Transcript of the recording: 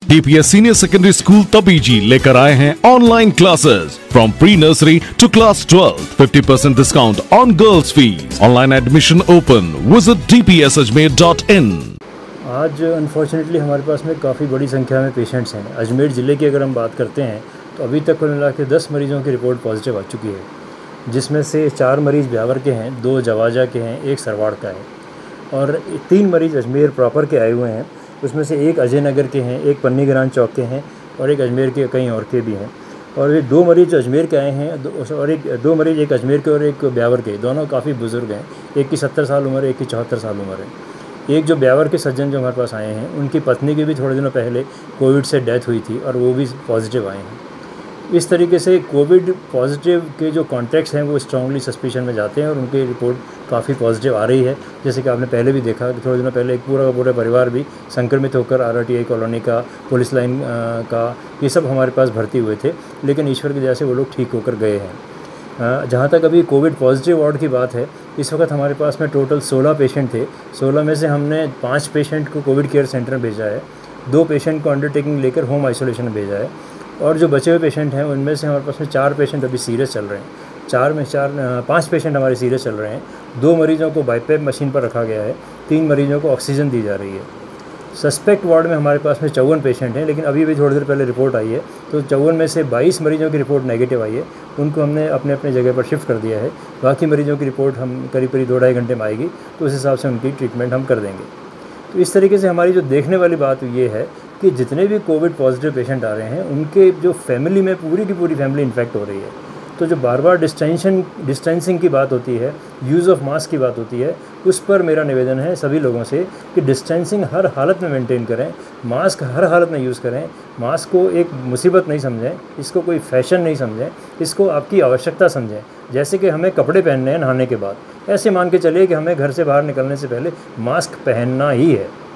DPS senior secondary school Tabiji लेकर आए हैं online classes from pre nursery to class 12, 50% discount on girls fees. Online admission open. Visit dpsajmer.in। आज unfortunately हमारे पास में काफ़ी बड़ी संख्या में पेशेंट्स हैं। अजमेर ज़िले की अगर हम बात करते हैं तो अभी तक कुल मिला के 10 मरीज़ों की रिपोर्ट पॉजिटिव आ चुकी है, जिसमें से 4 मरीज़ ब्यावर के हैं, 2 जवाजा के हैं, 1 सरवाड़ का है और 3 मरीज़ अजमेर प्रॉपर के आए हुए हैं। उसमें से 1 अजय नगर के हैं, 1 पन्नीग्रान चौक के हैं और 1 अजमेर के कहीं और के भी हैं। और ये 2 मरीज़ जो अजमेर के आए हैं और 2 मरीज़, 1 अजमेर के और 1 ब्यावर के, दोनों काफ़ी बुज़ुर्ग हैं। एक की 70 साल उम्र है, एक की 74 साल उम्र है। एक जो ब्यावर के सज्जन जो हमारे पास आए हैं, उनकी पत्नी की भी थोड़े दिनों पहले कोविड से डेथ हुई थी और वो भी पॉजिटिव आए हैं। इस तरीके से कोविड पॉजिटिव के जो कॉन्टैक्ट्स हैं वो स्ट्रांगली सस्पिशन में जाते हैं और उनकी रिपोर्ट काफ़ी पॉजिटिव आ रही है। जैसे कि आपने पहले भी देखा कि थोड़े दिनों पहले एक पूरा का पूरा परिवार भी संक्रमित होकर RRTI कॉलोनी का, पुलिस लाइन का, ये सब हमारे पास भर्ती हुए थे, लेकिन ईश्वर की दया से वो लोग ठीक होकर गए हैं। जहाँ तक अभी कोविड पॉजिटिव वार्ड की बात है, इस वक्त हमारे पास में टोटल 16 पेशेंट थे। 16 में से हमने 5 पेशेंट को कोविड केयर सेंटर में भेजा है, 2 पेशेंट को अंडरटेकिंग लेकर होम आइसोलेशन में भेजा है और जो बचे हुए पेशेंट हैं उनमें से हमारे पास में 4 पेशेंट अभी सीरियस चल रहे हैं। 5 पेशेंट हमारे सीरियस चल रहे हैं। 2 मरीज़ों को बाईपेप मशीन पर रखा गया है, 3 मरीज़ों को ऑक्सीजन दी जा रही है। सस्पेक्ट वार्ड में हमारे पास में 54 पेशेंट हैं, लेकिन अभी थोड़ी देर पहले रिपोर्ट आई है तो 54 में से 22 मरीज़ों की रिपोर्ट नेगेटिव आई है। उनको हमने अपने अपने जगह पर शिफ्ट कर दिया है। बाकी मरीज़ों की रिपोर्ट हम करीब 2-2.5 घंटे में आएगी, तो उस हिसाब से उनकी ट्रीटमेंट हम कर देंगे। तो इस तरीके से हमारी जो देखने वाली बात ये है कि जितने भी कोविड पॉजिटिव पेशेंट आ रहे हैं, उनके जो फैमिली में पूरी की पूरी फैमिली इन्फेक्ट हो रही है। तो जो बार बार डिस्टेंसिंग की बात होती है, यूज़ ऑफ मास्क की बात होती है, उस पर मेरा निवेदन है सभी लोगों से कि डिस्टेंसिंग हर हालत में मेंटेन करें, मास्क हर हालत में यूज़ करें। मास्क को एक मुसीबत नहीं समझें, इसको कोई फैशन नहीं समझें, इसको आपकी आवश्यकता समझें। जैसे कि हमें कपड़े पहनने हैं नहाने के बाद, ऐसे मान के चलिए कि हमें घर से बाहर निकलने से पहले मास्क पहनना ही है।